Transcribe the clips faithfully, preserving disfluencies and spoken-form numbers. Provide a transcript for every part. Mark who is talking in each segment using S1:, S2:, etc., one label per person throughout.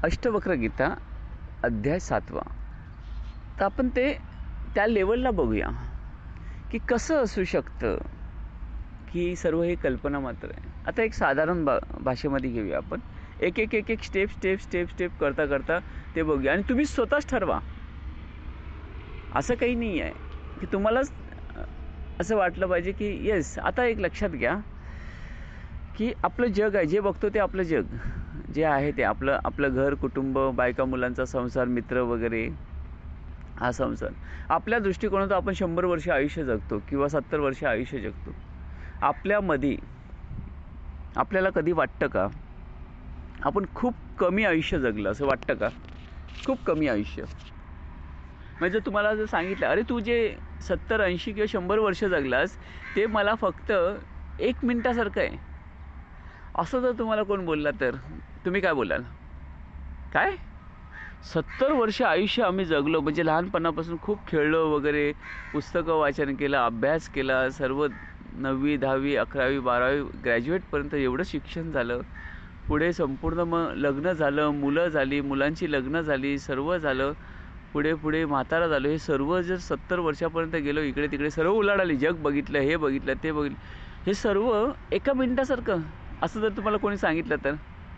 S1: अष्टवक्र गीता अध्याय सातवा. तर आपण ते त्या लेवलला बघूया की कसं असू शकतं की सर्व हे कल्पना मात्र आहे. आता एक साधारण बा भाषेमध्ये घेऊया आपण. एक एक एक एक स्टेप स्टेप स्टेप स्टेप करता करता ते बघूया आणि तुम्ही स्वतःच ठरवा. असं काही नाही आहे की तुम्हालाच असं वाटलं पाहिजे की येस. आता एक लक्षात घ्या की आपलं जग आहे, जे बघतो ते आपलं जग जे आहे ते आपलं आपलं घर, कुटुंब, बायका मुलांचा संसार, मित्र वगैरे, हा संसार. आपल्या दृष्टिकोनातून आपण शंभर वर्ष आयुष्य जगतो किंवा सत्तर वर्ष आयुष्य जगतो. आपल्यामध्ये आपल्याला कधी वाटतं का आपण खूप कमी आयुष्य जगलं असं वाटतं का? खूप कमी आयुष्य म्हणजे तुम्हाला जर सांगितलं अरे तू जे सत्तर ऐंशी किंवा शंभर वर्ष जगलास ते मला फक्त एक मिनटासारखं आहे असं जर तुम्हाला कोण बोलला तर तुम्ही काय बोलाल? काय सत्तर वर्ष आयुष्य आम्ही जगलो म्हणजे लहानपणापासून खूप खेळलो वगैरे, पुस्तकं वाचन केलं, अभ्यास केला, सर्व नववी दहावी अकरावी बारावी ग्रॅज्युएटपर्यंत एवढं शिक्षण झालं. पुढे संपूर्ण मग लग्न झालं, मुलं झाली, मुलांची लग्न झाली, सर्व झालं. पुढे पुढे म्हातारा झालो. हे सर्व जर सत्तर वर्षापर्यंत गेलो, इकडे तिकडे सर्व उलाढाली, जग बघितलं, हे बघितलं, ते बघितलं, हे सर्व एका मिनिटासारखं असं जर तुम्हाला कोणी सांगितलं तर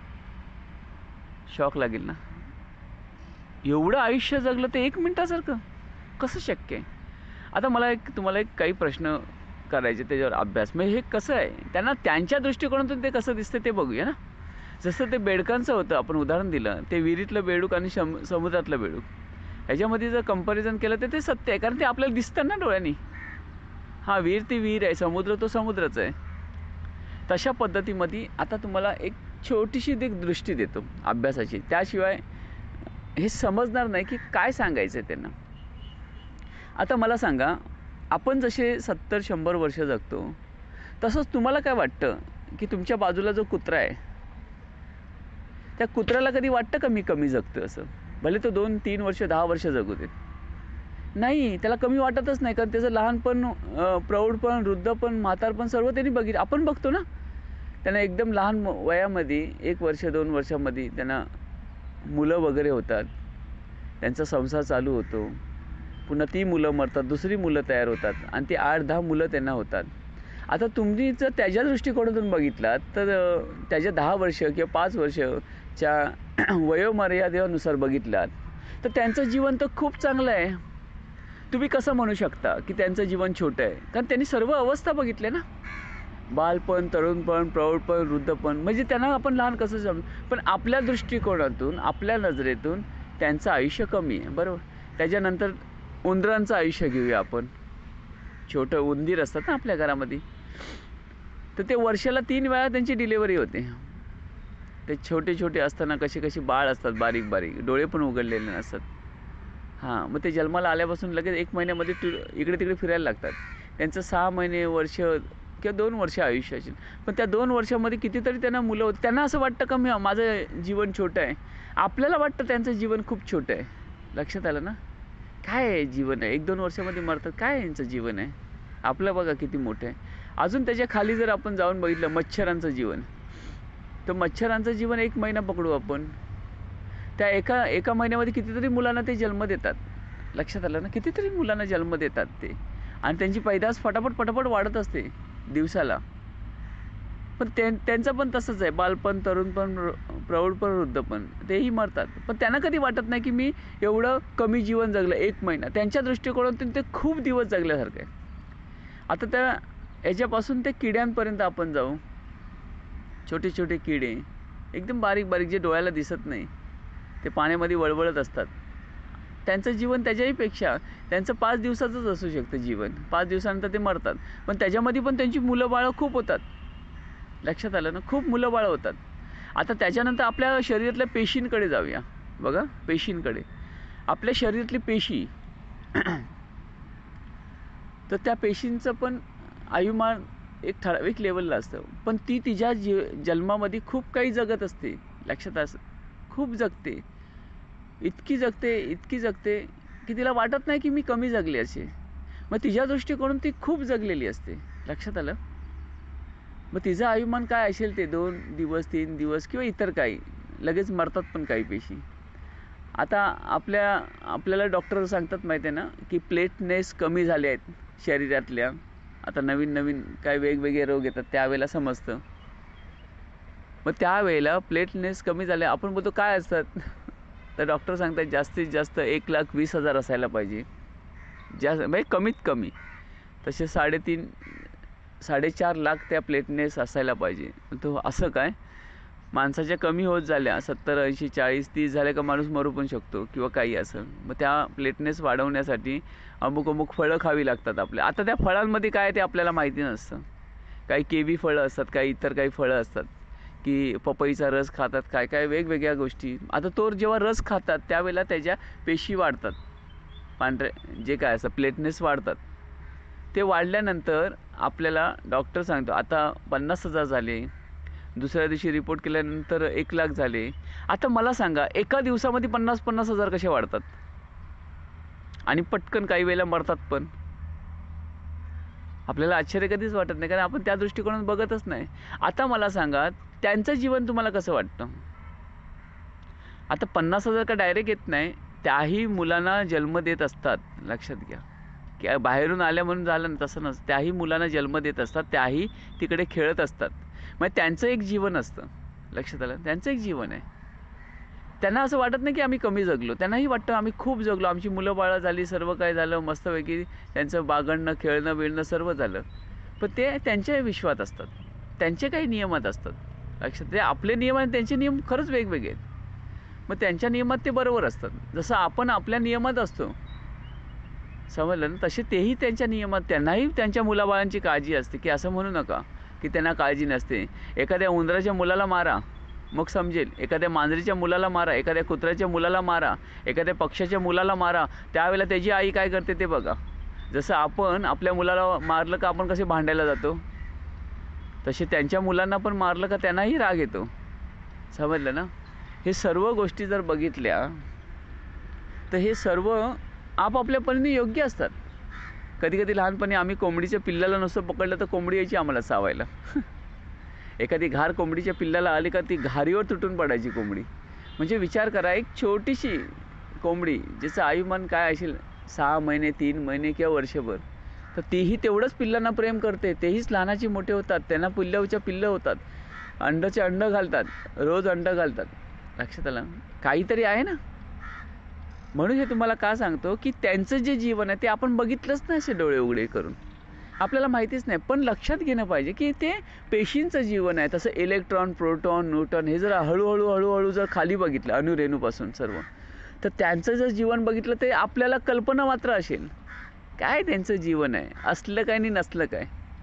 S1: शॉक लागेल ना. एवढं आयुष्य जगलं ते एक मिनिटासारखं कसं शक्य आहे? आता मला एक तुम्हाला एक काही प्रश्न करायचे त्याच्यावर अभ्यास. म्हणजे हे कसं आहे, त्यांना त्यांच्या दृष्टिकोनातून ते कसं दिसतं ते बघूया ना. जसं ते बेडकांचं होतं, आपण उदाहरण दिलं, ते विहिरीतलं बेडूक आणि शम समुद्रातलं बेडूक, ह्याच्यामध्ये जर कंपॅरिझन केलं तर ते सत्य आहे, कारण ते आपल्याला दिसतं ना डोळ्यांनी. हा विहीर ती विहीर आहे, समुद्र तो समुद्रच आहे. तशा पद्धतीमध्ये आता तुम्हाला एक छोटीशी एक दृष्टी देतो अभ्यासाची, त्याशिवाय हे समजणार नाही की काय सांगायचं आहे त्यांना. आता मला सांगा, आपण जसे सत्तर शंभर वर्ष जगतो तसंच तुम्हाला काय वाटतं की तुमच्या बाजूला जो कुत्रा आहे त्या कुत्र्याला कधी वाटतं का मी कमी जगतो असं? भले तो दोन तीन वर्ष दहा वर्ष जगू देत, नाही, त्याला कमी वाटतच नाही, कारण त्याचं लहानपण, प्रौढपण, वृद्धपण, म्हातारपण सर्व त्यांनी बघितलं. आपण बघतो ना, त्यांना एकदम लहान वयामध्ये एक वर्ष दोन वर्षामध्ये त्यांना मुलं वगैरे होतात, त्यांचा संसार चालू होतो, पुन्हा ती मुलं मरतात, दुसरी मुलं तयार होतात आणि ती आठ दहा मुलं त्यांना होतात. आता तुम्ही जर त्याच्या दृष्टिकोनातून बघितलात तर त्याच्या दहा वर्ष किंवा पाच वर्षच्या वयोमर्यादेनुसार बघितलात तर त्यांचं जीवन तर खूप चांगलं आहे. तुम्ही कसं म्हणू शकता की त्यांचं जीवन छोटं आहे? कारण त्यांनी सर्व अवस्था बघितल्या ना, बालपण, तरुणपण, प्रौढपण, वृद्धपण, म्हणजे त्यांना आपण लहान कसं समजू. पण आपल्या दृष्टिकोनातून, आपल्या नजरेतून त्यांचं आयुष्य कमी आहे, बरोबर. त्याच्यानंतर उंदरांचं आयुष्य घेऊया आपण. छोटं उंदीर असतात ना आपल्या घरामध्ये, तर ते वर्षाला तीन वेळा त्यांची डिलेवरी होते. ते छोटे छोटे असताना कसे कसे बाळ असतात, बारीक बारीक, डोळे पण उघडलेले नसतात. हां, मग ते जन्माला आल्यापासून लगेच एक महिन्यामध्ये इकडे तिकडे फिरायला लागतात. त्यांचं सहा महिने, वर्ष किंवा दोन वर्ष आयुष्य असेल, पण त्या दोन वर्षामध्ये कितीतरी त्यांना मुलं होती. त्यांना असं वाटतं का मी माझं जीवन छोटं आहे? आपल्याला वाटतं त्यांचं जीवन खूप छोटं आहे. लक्षात आलं ना? काय आहे जीवन आहे, एक दोन वर्षामध्ये मरतात, काय यांचं जीवन आहे? आपलं बघा किती मोठं आहे. अजून त्याच्या खाली जर आपण जाऊन बघितलं मच्छरांचं जीवन, तर मच्छरांचं जीवन एक महिना पकडू आपण, त्या एका एका महिन्यामध्ये कितीतरी मुलांना ते जन्म देतात. लक्षात आलं ना? कितीतरी मुलांना जन्म देतात ते, आणि त्यांची पैदास फटाफट फटाफट वाढत असते दिवसाला. पण ते त्यांचं पण तसंच आहे, बालपण, तरुणपण, प्रौढपण, वृद्धपण, तेही मरतात. पण त्यांना कधी वाटत नाही की मी एवढं कमी जीवन जगलं, एक महिना. त्यांच्या दृष्टिकोनातून ते खूप दिवस जगल्यासारखं आहे. आता त्या याच्यापासून ते किड्यांपर्यंत आपण जाऊ. छोटे छोटे किडे, एकदम बारीक बारीक, जे डोळ्याला दिसत नाही, ते पाण्यामध्ये वळवळत असतात. त्यांचं जीवन त्याच्याही पेक्षा, त्यांचं पाच दिवसाचंच असू शकतं जीवन. पाच दिवसानंतर ते मरतात. पण त्याच्यामध्ये पण त्यांची मुलं बाळं खूप होतात. लक्षात आलं ना? खूप मुलं बाळं होतात. आता त्याच्यानंतर आपल्या शरीरातल्या पेशींकडे जाऊया. बघा, पेशींकडे, आपल्या शरीरातली पेशी, तर त्या पेशींचं पण आयुमान एक ठराविक लेवलला असतं, पण ती तिच्या जी जन्मामध्ये खूप काही जगत असते. लक्षात असं खूप जगते, इतकी जगते इतकी जगते की तिला वाटत नाही की मी कमी जगले असे. मग तिच्या दृष्टिकोनातून ती खूप जगलेली असते. लक्षात आलं? मग तिचं आयुमान काय असेल ते दोन दिवस, तीन दिवस किंवा इतर काही, लगेच मरतात पण काही पेशी. आता आपल्या आपल्याला डॉक्टर सांगतात माहिती आहे ना की प्लेटनेस कमी झाले आहेत शरीरातल्या. आता नवीन नवीन काय वेगवेगळे रोग येतात त्यावेळेला समजतं. मग त्यावेळेला प्लेटनेस कमी झाले आपण बोलतो काय असतात तर डॉक्टर सांगतात जास्तीत जास्त एक लाख वीस हजार असायला पाहिजे जास्त, म्हणजे कमीत कमी. तसे साडेतीन साडेचार लाख त्या प्लेटनेस असायला पाहिजे. तो असं काय माणसाच्या कमी होत झाल्या सत्तर ऐंशी चाळीस तीस झाल्या का माणूस मरू पण शकतो किंवा काही असं. मग त्या प्लेटनेस वाढवण्यासाठी अमुक अमुक फळं खावी लागतात आपल्या. आता त्या फळांमध्ये काय ते आपल्याला माहिती नसतं. काही केवी फळं असतात, काही इतर काही फळं असतात की पपईचा रस खातात, काय काय वेगवेगळ्या गोष्टी. आता तो जेव्हा रस खातात त्यावेळेला त्याच्या पेशी वाढतात, पांढरे जे काय असतं प्लेटनेस वाढतात. ते वाढल्यानंतर आपल्याला डॉक्टर सांगतो आता पन्नास हजार झाले, दुसऱ्या दिवशी रिपोर्ट केल्यानंतर एक लाख झाले. आता मला सांगा एका दिवसामध्ये पन्नास पन्नास हजार कसे वाढतात आणि पटकन काही वेळेला मरतात पण. आपल्याला आश्चर्य कधीच वाटत नाही कारण आपण त्या दृष्टिकोनातून बघतच नाही. आता मला सांगा त्यांचं जीवन तुम्हाला कसं वाटतं. आता पन्नास हजार का डायरेक्ट येत नाही, त्याही मुलांना जन्म देत असतात. लक्षात घ्या की बाहेरून आल्या म्हणून झालं ना तसं नसतं. त्याही मुलांना जन्म देत असतात, त्याही तिकडे खेळत असतात. मग त्यांचं एक जीवन असतं. लक्षात आलं, त्यांचं एक जीवन आहे. त्यांना असं वाटत नाही की आम्ही कमी जगलो, त्यांनाही वाटतं आम्ही खूप जगलो, आमची मुलं बाळं झाली, सर्व काय झालं मस्तपैकी, त्यांचं बागडणं खेळणं बिळणं सर्व झालं. पण ते त्यांच्या विश्वात असतात, त्यांचे काही नियमात असतात. लक्षात, ते आपले नियम आणि त्यांचे नियम खरंच वेगवेगळे आहेत. मग त्यांच्या नियमात ते बरोबर असतात, जसं आपण आपल्या नियमात असतो. समजलं ना. तसे तेही त्यांच्या नियमात, त्यांनाही त्यांच्या मुलाबाळांची काळजी असते की असं म्हणू नका की त्यांना काळजी नसते. एखाद्या उंदराच्या मुलाला मारा मग समजेल, एखाद्या मांजरीच्या मुलाला मारा, एखाद्या कुत्र्याच्या मुलाला मारा, एखाद्या पक्ष्याच्या मुलाला मारा, त्यावेळेला त्याची आई काय करते ते बघा. जसं आपण आपल्या मुलाला मारलं का आपण कसे भांडायला जातो, तसे त्यांच्या मुलांना पण मारलं का त्यांनाही राग येतो. समजलं ना. हे सर्व गोष्टी जर बघितल्या तर हे सर्व आपापल्या परीने योग्य असतात. कधी कधी लहानपणी आम्ही कोंबडीच्या पिल्लाला नुसतं पकडलं तर कोंबडी यायची आम्हाला चावायला. एखादी घार कोंबडीच्या पिल्लाला आली का ती घारीवर तुटून पडायची कोंबडी. म्हणजे विचार करा, एक छोटीशी कोंबडी जिचं आयुमान काय असेल सहा महिने तीन महिने किंवा वर्षभर, तर तीही तेवढंच पिल्लांना प्रेम करते. तेहीच लहानाची मोठे होतात, त्यांना पिल्लाच्या पिल्लं होतात, अंड्याचे अंड घालतात, रोज अंड घालतात. लक्षात आलं, काहीतरी आहे ना. म्हणून हे तुम्हाला का सांगतो की त्यांचं जे जीवन आहे ते आपण बघितलंच नाही असे डोळे उघडे करून, आपल्याला माहितीच नाही. पण लक्षात घेणं पाहिजे की ते पेशींचं जीवन आहे. तसं इलेक्ट्रॉन प्रोटॉन न्यूट्रॉन हे जर हळूहळू हळूहळू जर खाली बघितलं अणुरेणूपासून सर्व, तर त्यांचं जर जीवन बघितलं ते आपल्याला कल्पना मात्र असेल काय त्यांचं जीवन आहे, असलं काय आणि नसलं काय.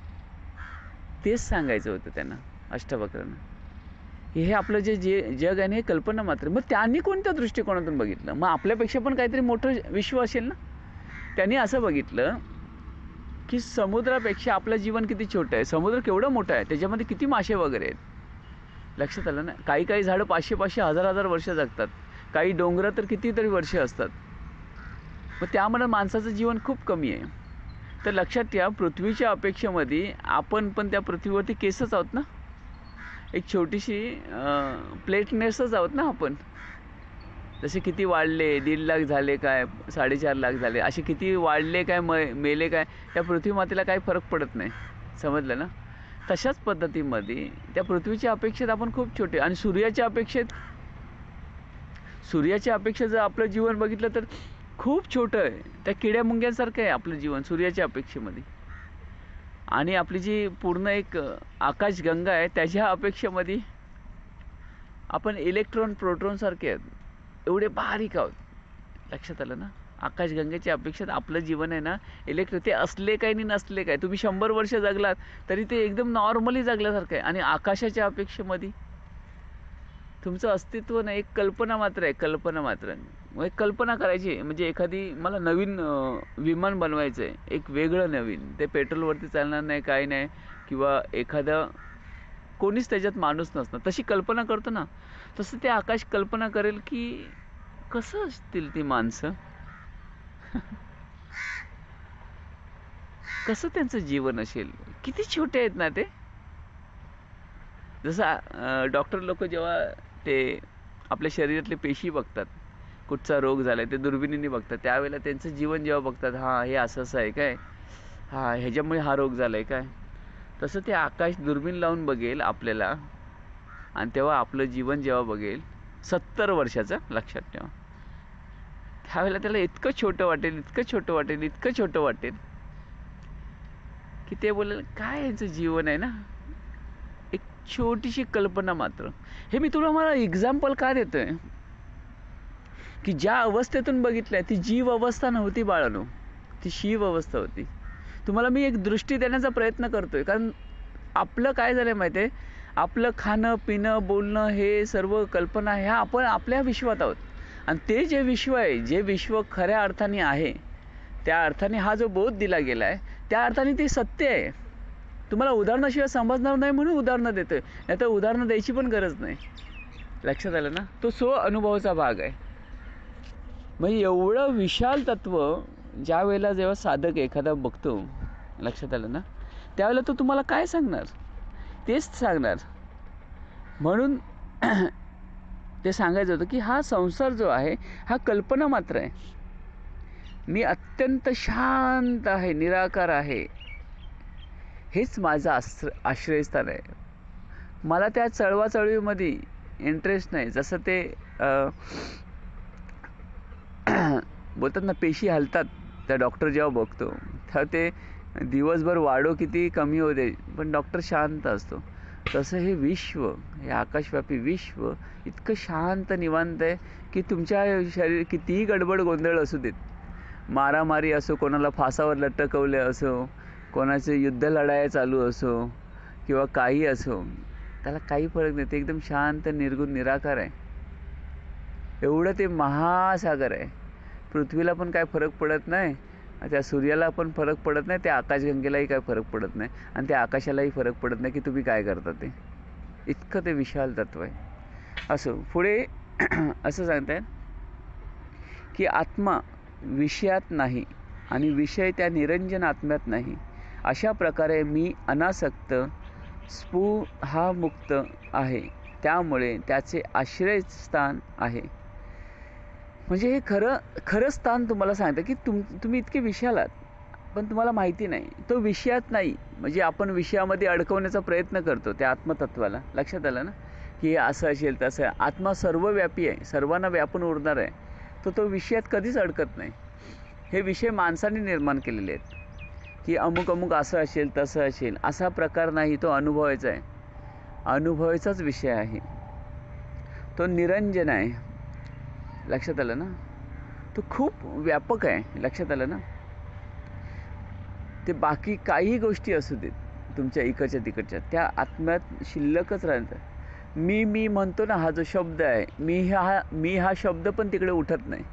S1: तेच सांगायचं होतं त्यांना अष्टवक्रांना. हे आपलं जे जे जग आहे हे कल्पना मात्र. मग त्यांनी कोणत्या दृष्टिकोनातून बघितलं. मग आपल्यापेक्षा पण काहीतरी मोठं विश्व असेल ना. त्यांनी असं बघितलं की समुद्रापेक्षा आपलं जीवन किती छोटं आहे, समुद्र केवढं मोठं आहे, त्याच्यामध्ये किती मासे वगैरे आहेत. लक्षात आलं ना. काही काही झाडं पाचशे पाचशे हजार हजार वर्ष जगतात, काही डोंगरं तर कितीतरी वर्ष असतात. मग त्यामुळे माणसाचं जीवन खूप कमी आहे. तर लक्षात ठेवा, पृथ्वीच्या अपेक्षेमध्ये आपण पण त्या पृथ्वीवरती केसच आहोत ना. एक छोटीशी प्लेटनेसच आहोत ना आपण. जसे किती वाढले, दीड लाख झाले काय, साडेचार लाख झाले, असे किती वाढले काय म मेले काय, त्या पृथ्वी मातेला काही फरक पडत नाही. समजलं ना. तशाच पद्धतीमध्ये त्या पृथ्वीच्या अपेक्षेत आपण खूप छोटे, आणि सूर्याच्या अपेक्षेत सूर्याच्या अपेक्षेत जर आपलं जीवन बघितलं तर खूप छोटं आहे. त्या किड्या मुंग्यांसारखं आहे आपलं जीवन सूर्याच्या अपेक्षेमध्ये. आणि आपली जी पूर्ण एक आकाशगंगा आहे त्याच्या अपेक्षेमध्ये आपण इलेक्ट्रॉन प्रोटॉन सारखे आहेत, एवढे बारीक आहोत. लक्षात आलं ना. आकाशगंगेच्या अपेक्षेत आपलं जीवन आहे ना इलेक्ट्रॉन, ते असले काय आणि नसले काय. तुम्ही शंभर वर्ष जगलात तरी ते एकदम नॉर्मली जगल्यासारखं आहे. आणि आकाशाच्या अपेक्षेमध्ये तुमचं अस्तित्व नाही, एक कल्पना मात्र आहे, कल्पना मात्र. मग एक कल्पना करायची, म्हणजे एखादी मला नवीन विमान बनवायचं आहे, एक वेगळं नवीन, ते पेट्रोलवरती चालणार नाही काय नाही, किंवा एखादा कोणीच त्याच्यात माणूस नसणार, तशी कल्पना करतो ना, तसं ते आकाश कल्पना करेल की कसं असतील ती माणसं, कसं त्यांचं जीवन असेल, किती छोटे आहेत ना ते. जसं डॉक्टर लोक जेव्हा ते आपल्या शरीरातले पेशी बघतात, कुठचा रोग झाला आहे ते दुर्बिणीने बघतात. त्यावेळेला त्यांचं जीवन जेव्हा बघतात, हां हे असं असं आहे काय, हां ह्याच्यामुळे हा रोग झाला आहे काय, तसं ते आकाश दुर्बीण लावून बघेल आपल्याला. आणि तेव्हा आपलं जीवन जेव्हा बघेल सत्तर वर्षाचं, लक्षात ठेवा, त्यावेळेला त्याला इतकं छोटं वाटेल, इतकं छोटं वाटेल, इतकं छोटं वाटेल की ते बोलेल काय यांचं जीवन आहे ना, एक छोटीशी कल्पना मात्र. हे मी तुला मला एक्झाम्पल का देतोय की ज्या अवस्थेतून बघितलंय ती जीव अवस्था नव्हती बाळानो, ती शिव अवस्था होती. तुम्हाला मी एक दृष्टी देण्याचा प्रयत्न करतोय, कारण आपलं काय झालंय माहिती आहे, आपलं खाणं पिणं बोलणं हे सर्व कल्पना ह्या आपण आपल्या विश्वात आहोत. आणि ते जे विश्व आहे, जे विश्व खऱ्या अर्थाने आहे, त्या अर्थाने हा जो बोध दिला गेला आहे त्या अर्थाने ते सत्य आहे. तुम्हाला उदाहरणाशिवाय समजणार नाही म्हणून उदाहरणं देतोय, नाही तर उदाहरणं द्यायची पण गरज नाही. लक्षात आलं ना, तो स्व अनुभवाचा भाग आहे. म्हणजे एवढं विशाल तत्व ज्या वेळेला जेव्हा साधक एखादा बघतो, लक्षात आलं ना, त्यावेळेला तो तुम्हाला काय सांगणार, तेच सांगणार. म्हणून ते सांगायचं होतं की हा संसार जो आहे हा कल्पना मात्र आहे. मी अत्यंत शांत आहे, निराकार आहे, हेच माझं आश्र आश्रयस्थान आहे. मला त्या चळवाचळवीमध्ये इंटरेस्ट नाही. जसं ते बोलतात ना, पेशी हलतात, त्या डॉक्टर जेव्हा बघतो तर ते दिवसभर वाढो किती कमी होते पण डॉक्टर शांत असतो. तसं हे विश्व, हे आकाशव्यापी विश्व इतकं शांत निवांत आहे की तुमच्या शरीर कितीही गडबड गोंधळ असू देत, मारामारी असो, कोणाला फासावर लटकवले असो, कोणाचे युद्ध लढाया चालू असो किंवा काही असो, त्याला काही फरक नाही. ते एकदम शांत निर्गुण निराकार आहे. एवढं ते महासागर आहे. पृथ्वीला पण काय फरक पडत नाही, त्या सूर्याला पण फरक पडत नाही, त्या आकाशगंगेलाही काय फरक पडत नाही, आणि त्या आकाशालाही फरक पडत नाही की तुम्ही काय करता ते. इतकं ते विशाल तत्व आहे. असो पुढे असं सांगताय की आत्मा विषयात नाही आणि विषय त्या निरंजन आत्म्यात नाही. अशा प्रकारे मी अनासक्त स्फू हा मुक्त आहे, त्यामुळे त्याचे आश्रयस्थान आहे. म्हणजे हे खरं खरं स्थान तुम्हाला सांगतं की तुम तुम्ही इतके विषयात आहात पण तुम्हाला माहिती नाही, तो विषयात नाही. म्हणजे आपण विषयामध्ये अडकवण्याचा प्रयत्न करतो त्या आत्मतत्वाला. लक्षात आलं ना की हे असं असेल तसं आहे. आत्मा सर्वव्यापी आहे, सर्वांना व्यापून उरणार आहे. तो तो विषयात कधीच अडकत नाही. हे विषय माणसाने निर्माण केलेले आहेत की अमुक अमुक असं असेल तसं असेल, असा प्रकार नाही. तो अनुभवायचा आहे, अनुभवायचाच विषय आहे. तो निरंजन आहे. लक्षात आलं ना, तो खूप व्यापक आहे. लक्षात आलं ना, ते बाकी काही गोष्टी असू देत तुमच्या इकडच्या तिकडच्या, त्या आत्म्यात शिल्लकच राहतात. मी मी म्हणतो ना, हा जो शब्द आहे मी, हा मी हा शब्द पण तिकडे उठत नाही.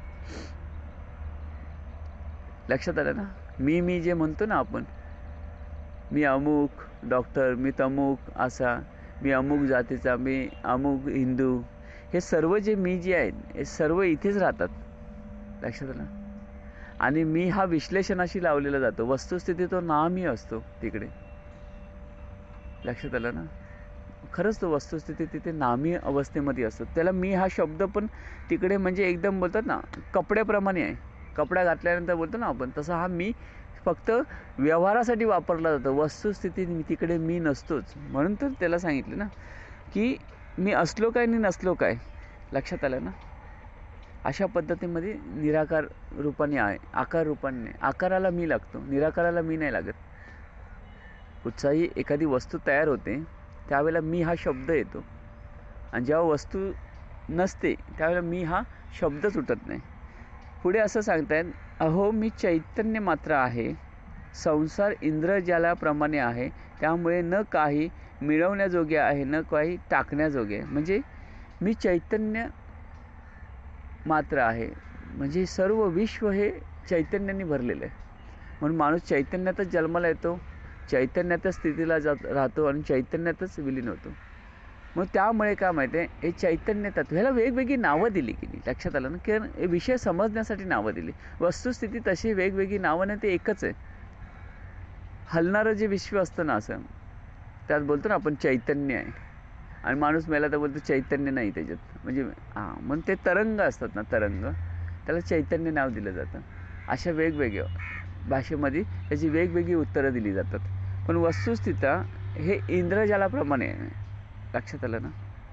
S1: लक्षात आलं ना, मी मी जे म्हणतो ना आपण, मी अमुक डॉक्टर, मी तमुक असा, मी अमुक जातीचा, मी अमुक हिंदू, हे सर्व जे मी जे आहेत हे सर्व इथेच राहतात. लक्षात आलं. आणि मी हा विश्लेषणाशी लावलेला जातो. वस्तुस्थिती तो नामी असतो तिकडे. लक्षात आलं ना, खरंच तो वस्तुस्थिती तिथे नामी अवस्थेमध्ये असतो. त्याला मी हा शब्द पण तिकडे म्हणजे एकदम बोलतात ना कपड्याप्रमाणे आहे. कपडा घातल्यानंतर बोलतो ना आपण, तसा हा मी फक्त व्यवहारासाठी वापरला जातो. वस्तुस्थिती तिकडे मी नसतोच. म्हणून तर त्याला सांगितलं ना की मी असलो काय आणि नसलो काय. लक्षात आलं ना, अशा पद्धतीमध्ये निराकार रूपाने आहे, आकार रूपाने नाही. आकाराला मी लागतो, निराकाराला मी नाही लागत. कुठचाही एखादी वस्तू तयार होते त्यावेळेला मी हा शब्द येतो, आणि जेव्हा वस्तू नसते त्यावेळेला मी हा शब्दच उठत नाही. पुढे असं सांगतायत, अहो मी चैतन्य मात्र आहे, संसार इंद्रजालाप्रमाणे आहे, त्यामुळे न काही मिळवण्याजोगे आहे न काही टाकण्याजोगे. म्हणजे मी चैतन्य मात्र आहे, म्हणजे सर्व विश्व हे चैतन्याने भरलेलं आहे. म्हणून माणूस चैतन्यातच जन्माला येतो, चैतन्यातच स्थितीला जात राहतो आणि चैतन्यातच विलीन होतो. मग त्यामुळे काय माहिती आहे, हे चैतन्य तत्व, ह्याला वेगवेगळी नावं दिली गेली. लक्षात आलं ना, की हे विषय समजण्यासाठी नावं दिली. वस्तुस्थिती तशी वेगवेगळी नावं नाही, ते एकच आहे. हलणारं जे विश्व असतं ना, असं त्यात बोलतो ना आपण चैतन्य आहे. आणि माणूस मेला तर बोलतो चैतन्य नाही त्याच्यात. म्हणजे हां, म्हणून ते तरंग असतात ना, तरंग, त्याला चैतन्य नाव दिलं जातं. अशा वेगवेगळ्या भाषेमध्ये त्याची वेगवेगळी उत्तरं दिली जातात. पण वस्तुस्थिती हे इंद्रजालाप्रमाणे आहे. लक्षात आलं ना?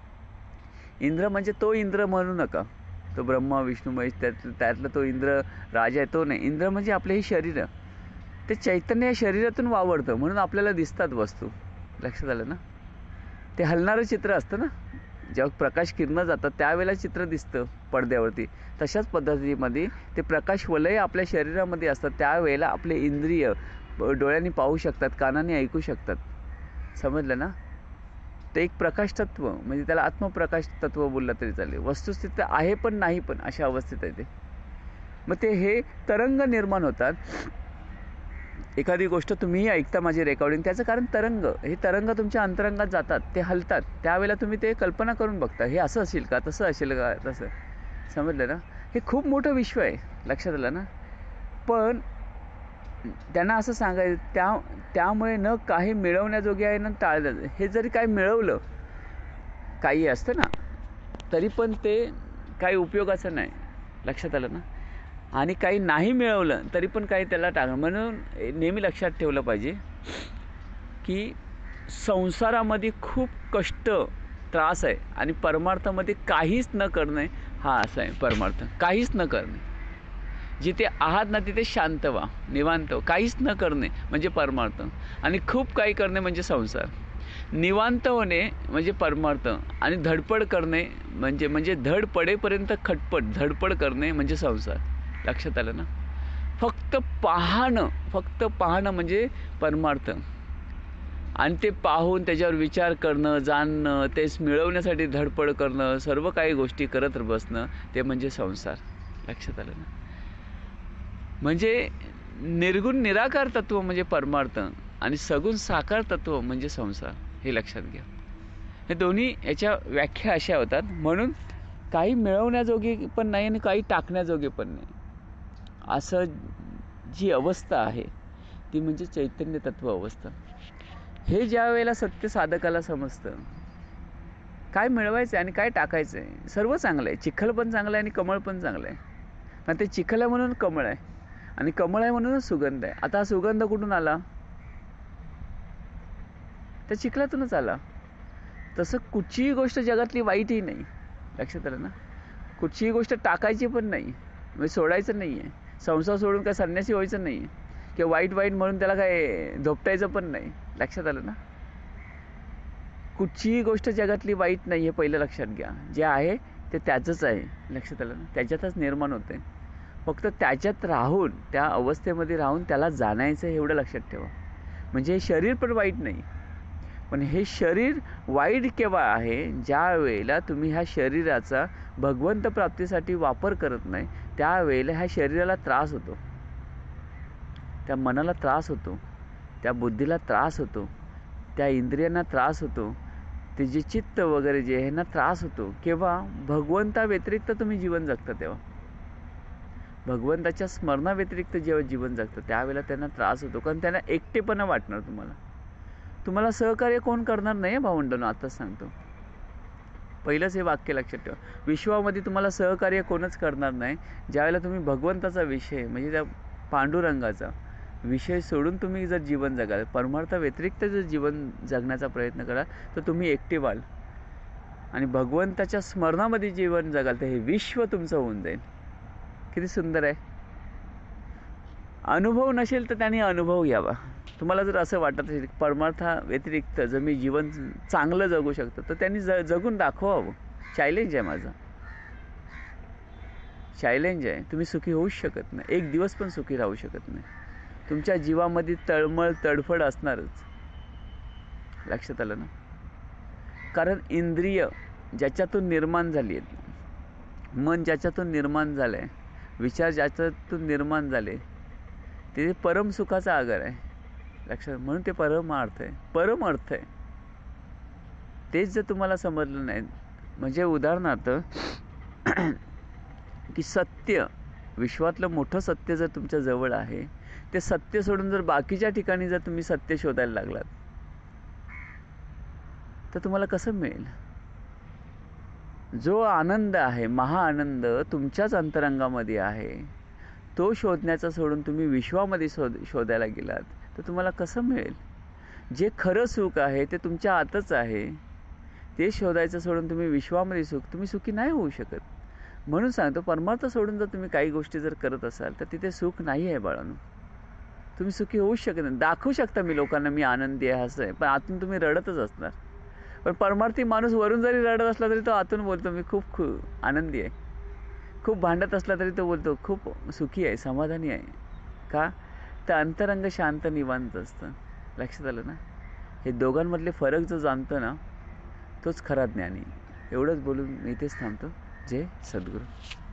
S1: इंद्र म्हणजे तो इंद्र म्हणू नका, तो ब्रह्मा विष्णू महेश त्यात त्यातला तो इंद्र राजा आहे तो नाही. इंद्र म्हणजे आपले हे शरीर, ते चैतन्य या शरीरातून वावरतं म्हणून आपल्याला दिसतात वस्तू. लक्षात आलं ना? ते हलणारं चित्र असतं ना, जेव्हा प्रकाश किरणं जातात त्यावेळेला चित्र दिसतं पडद्यावरती. तशाच पद्धतीमध्ये ते प्रकाश वलय आपल्या शरीरामध्ये असतात. त्यावेळेला आपले इंद्रिय डोळ्यांनी पाहू शकतात, कानाने ऐकू शकतात. समजलं ना? ते एक प्रकाश तत्व, म्हणजे त्याला आत्मप्रकाश तत्व बोललं तरी चालेल. वस्तुस्थिती आहे पण नाही पण अशा अवस्थेत आहे ते. मग ते हे तरंग निर्माण होतात. एखादी गोष्ट तुम्हीही ऐकता माझी रेकॉर्डिंग, त्याचं कारण तरंग, हे तरंग तुमच्या अंतरंगात जातात, ते हलतात. त्यावेळेला तुम्ही ते कल्पना करून बघता, हे असं असेल का, तसं असेल का, तसं. समजलं ना? हे खूप मोठं विश्व आहे. लक्षात आलं ना? पण त्यांना असं सांगायचं, त्या त्यामुळे न काही मिळवण्याजोगे आहे ना टाळलं. हे जरी काही मिळवलं, काही असतं ना, तरी पण ते काही उपयोगाचं नाही. लक्षात आलं ना? आणि काही नाही मिळवलं तरी पण काही त्याला टाक. म्हणून नेहमी लक्षात ठेवलं पाहिजे की संसारामध्ये खूप कष्ट त्रास आहे आणि परमार्थामध्ये काहीच न करणे हा असा आहे परमार्थ. काहीच न करणे, जिथे आहात ना तिथे शांत व्हा, निवांत. काहीच न करणे म्हणजे परमार्थ, आणि खूप काही करणे म्हणजे संसार. निवांत होणे म्हणजे परमार्थ, आणि धडपड करणे म्हणजे म्हणजे धड पडेपर्यंत खटपट धडपड करणे म्हणजे संसार. लक्षात आलं ना? फक्त पाहणं, फक्त पाहणं म्हणजे परमार्थ, आणि ते पाहून त्याच्यावर विचार करणं, जाणणं, तेच मिळवण्यासाठी धडपड करणं, सर्व काही गोष्टी करत बसणं, ते म्हणजे संसार. लक्षात आलं ना? म्हणजे निर्गुण निराकार तत्व म्हणजे परमार्थ, आणि सगुण साकार तत्व म्हणजे संसार. हे लक्षात घ्या. हे दोन्ही याच्या व्याख्या अशा होतात. म्हणून काही मिळवण्याजोगी पण नाही आणि काही टाकण्याजोगे पण नाही, असं जी अवस्था आहे ती म्हणजे चैतन्य तत्व अवस्था. हे ज्या वेळेला सत्य साधकाला समजतं, काय मिळवायचं आहे आणि काय टाकायचं आहे, सर्व चांगलं आहे. चिखल पण चांगलं आहे आणि कमळ पण चांगलं आहे. पण ते चिखल आहे म्हणून कमळ आहे, आणि कमळ आहे म्हणूनच सुगंध आहे. आता हा सुगंध कुठून आला? त्या चिखलातूनच आला. तसं कुठचीही गोष्ट जगातली वाईटही नाही. लक्षात आलं ना? कुठचीही गोष्ट टाकायची पण नाही, म्हणजे सोडायचं नाही आहे. संसार सोडून काय संन्यासी व्हायचं नाही, किंवा वाईट वाईट म्हणून त्याला काय धोपटायचं पण नाही. लक्षात आलं ना? कुठचीही गोष्ट जगातली वाईट नाही, हे पहिलं लक्षात घ्या. जे आहे ते त्याचंच आहे. लक्षात आलं ना? त्याच्यातच निर्माण होतं आहे. फक्त त्याच्यात राहून, त्या अवस्थेमध्ये राहून त्याला जाणायचं, एवढं लक्षात ठेवा. म्हणजे हे शरीर पण वाईट नाही, पण हे शरीर वाईट केव्हा आहे? ज्या वेळेला तुम्ही ह्या शरीराचा भगवंत प्राप्तीसाठी वापर करत नाही, त्यावेळेला ह्या शरीराला त्रास होतो, त्या मनाला त्रास होतो, त्या बुद्धीला त्रास होतो, त्या इंद्रियांना त्रास होतो, ते जे चित्त वगैरे जे ह्यांना त्रास होतो. केव्हा? भगवंता व्यतिरिक्त तुम्ही जीवन जगता तेव्हा. भगवंताच्या स्मरणाव्यतिरिक्त जेव्हा जीवन जगतं त्यावेळेला त्यांना त्रास होतो, कारण त्यांना एकटेपणा वाटणार. तुम्हाला तुम्हाला सहकार्य कोण करणार नाही भावंडांनो, आताच सांगतो. पहिलंच हे वाक्य लक्षात ठेवा. विश्वामध्ये तुम्हाला सहकार्य कोणच करणार नाही. ज्यावेळेला तुम्ही भगवंताचा विषय म्हणजे त्या पांडुरंगाचा विषय सोडून तुम्ही जर जीवन जगाल, परमार्था व्यतिरिक्त जर जीवन जगण्याचा प्रयत्न कराल, तर तुम्ही एकटे व्हाल, आणि भगवंताच्या स्मरणामध्ये जीवन जगाल तर हे विश्व तुमचं होऊन जाईल. किती सुंदर आहे. अनुभव नसेल तर त्याने अनुभव घ्यावा. तुम्हाला जर असं वाटत असेल परमार्था व्यतिरिक्त जर मी जीवन चांगलं जगू शकतो, तर त्यांनी ज जगून दाखवावं. चॅलेंज आहे माझा, चॅलेंज आहे. तुम्ही सुखी होऊच शकत नाही, एक दिवस पण सुखी राहू शकत नाही. तुमच्या जीवामध्ये तळमळ तडफड असणारच. लक्षात आलं ना? कारण इंद्रिय ज्याच्यातून निर्माण झाली आहेत, मन ज्याच्यातून निर्माण झालं आहे, विचार ज्याच्यातून निर्माण झाले, ते परम सुखाचा आगर आहे. लक्षात. म्हणून ते परमार्थ आहे, परम अर्थ आहे. तेच जर तुम्हाला समजलं नाही, म्हणजे उदाहरणार्थ की सत्य, विश्वातलं मोठं सत्य जर तुमच्या जवळ आहे, ते सत्य सोडून जर बाकीच्या ठिकाणी जर तुम्ही सत्य शोधायला लागलात, तर तुम्हाला कसं मिळेल? जो आनंद आहे, महाआनंद तुमच्याच अंतरंगामध्ये आहे, तो शोधण्याचा सोडून तुम्ही विश्वामध्ये शोध शोधायला गेलात तर तुम्हाला कसं मिळेल? जे खरं सुख आहे ते तुमच्या आतच आहे, ते शोधायचं सोडून तुम्ही विश्वामध्ये सुख, तुम्ही सुखी नाही होऊ शकत. म्हणून सांगतो, परमार्थ सोडून जर तुम्ही काही गोष्टी जर करत असाल तर तिथे सुख नाही आहे बाळांनो. तुम्ही सुखी होऊच शकत नाही. दाखवू शकता मी लोकांना मी आनंदी आहे असं आहे, पण आतून तुम्ही रडतच असणार. पण परमार्थी माणूस वरून जरी रडत असला तरी तो आतून बोलतो मी खूप खू आनंदी आहे. खूप भांडत असला तरी तो बोलतो खूप सुखी आहे, समाधानी आहे. का? तर अंतरंग शांत निवांत असतं. लक्षात आलं ना? हे दोघांमधले फरक जो जाणतो ना तोच खरा ज्ञानी. एवढंच बोलून मी इथेच थांबतो. जय सद्गुरू.